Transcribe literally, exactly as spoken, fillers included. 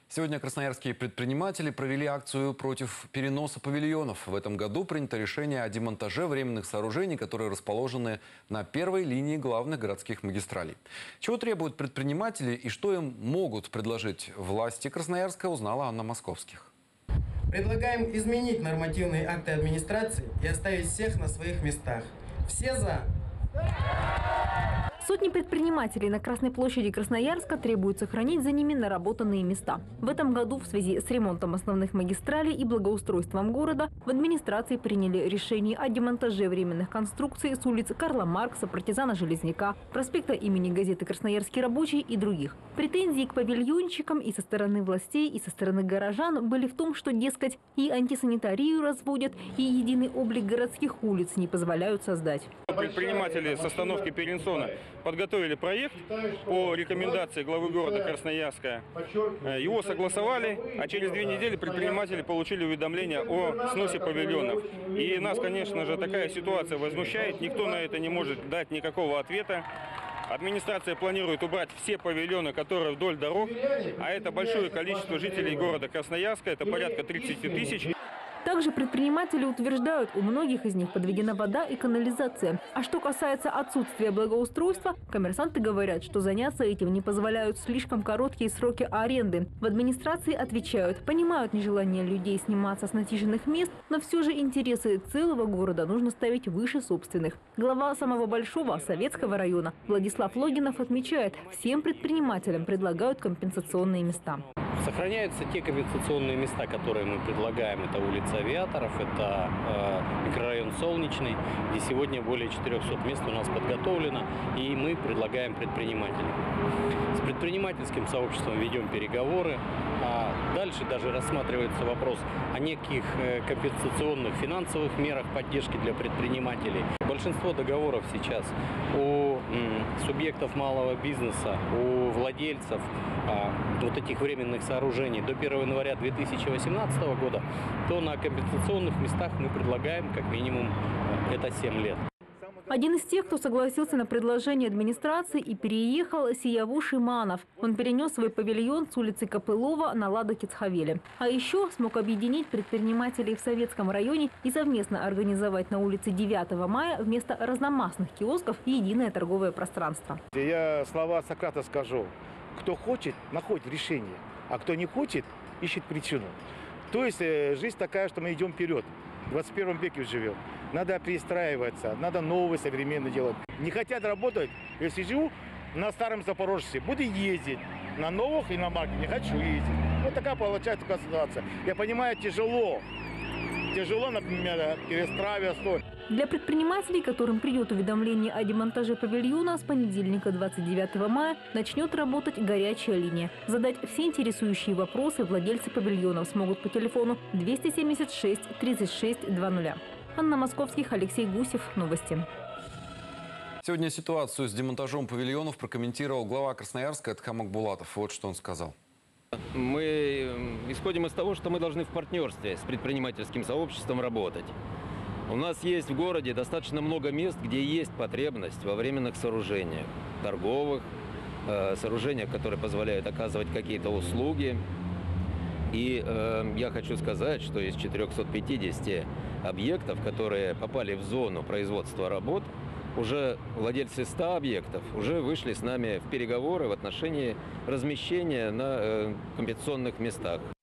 Сегодня красноярские предприниматели провели акцию против переноса павильонов. В этом году принято решение о демонтаже временных сооружений, которые расположены на первой линии главных городских магистралей. Чего требуют предприниматели и что им могут предложить власти Красноярска, узнала Анна Московских. Предлагаем изменить нормативные акты администрации и оставить всех на своих местах. Все за? Сотни предпринимателей на Красной площади Красноярска требуют сохранить за ними наработанные места. В этом году в связи с ремонтом основных магистралей и благоустройством города в администрации приняли решение о демонтаже временных конструкций с улиц Карла Маркса, Партизана Железняка, проспекта имени газеты «Красноярский рабочий» и других. Претензии к павильончикам и со стороны властей, и со стороны горожан были в том, что, дескать, и антисанитарию разводят, и единый облик городских улиц не позволяют создать. Предприниматели с остановки Перенсона подготовили проект по рекомендации главы города Красноярска. Его согласовали, а через две недели предприниматели получили уведомление о сносе павильонов. И нас, конечно же, такая ситуация возмущает. Никто на это не может дать никакого ответа. Администрация планирует убрать все павильоны, которые вдоль дорог, а это большое количество жителей города Красноярска, это порядка тридцати тысяч. Также предприниматели утверждают, у многих из них подведена вода и канализация. А что касается отсутствия благоустройства, коммерсанты говорят, что заняться этим не позволяют слишком короткие сроки аренды. В администрации отвечают, понимают нежелание людей сниматься с насиженных мест, но все же интересы целого города нужно ставить выше собственных. Глава самого большого Советского района Владислав Логинов отмечает, всем предпринимателям предлагают компенсационные места. Сохраняются те компенсационные места, которые мы предлагаем. Это улица Авиаторов, это э, микрорайон Солнечный, где сегодня более четырёхсот мест у нас подготовлено, и мы предлагаем предпринимателям. С предпринимательским сообществом ведем переговоры. А дальше даже рассматривается вопрос о неких э, компенсационных финансовых мерах поддержки для предпринимателей. Большинство договоров сейчас у м, субъектов малого бизнеса, у владельцев а, вот этих временных сооружений до первого января две тысячи восемнадцатого года, то на компенсационных местах мы предлагаем как минимум это семь лет. Один из тех, кто согласился на предложение администрации и переехал, Сияву Шиманов. Он перенес свой павильон с улицы Копылова на Ладо-Кицхавеле. А еще смог объединить предпринимателей в Советском районе и совместно организовать на улице девятого мая вместо разномастных киосков единое торговое пространство. Я слова Сократа скажу. Кто хочет, находит решение, а кто не хочет, ищет причину. То есть жизнь такая, что мы идем вперед. В двадцать первом веке живем. Надо перестраиваться, надо новое, современное делать. Не хотят работать, если живу на старом Запорожце, буду ездить. На новых иномарках не хочу ездить. Вот такая получается ситуация. Я понимаю, тяжело. Тяжело, например, перестраиваться. Для предпринимателей, которым придет уведомление о демонтаже павильона, с понедельника двадцать девятого мая начнет работать горячая линия. Задать все интересующие вопросы владельцы павильонов смогут по телефону двести семьдесят шесть тридцать шесть двадцать. Анна Московских, Алексей Гусев. Новости. Сегодня ситуацию с демонтажом павильонов прокомментировал глава Красноярска Эдхам Акбулатов. Вот что он сказал. Мы исходим из того, что мы должны в партнерстве с предпринимательским сообществом работать. У нас есть в городе достаточно много мест, где есть потребность во временных сооружениях, торговых, э, сооружениях, которые позволяют оказывать какие-то услуги. И э, я хочу сказать, что из четырёхсот пятидесяти объектов, которые попали в зону производства работ, уже владельцы ста объектов уже вышли с нами в переговоры в отношении размещения на э, компенсационных местах.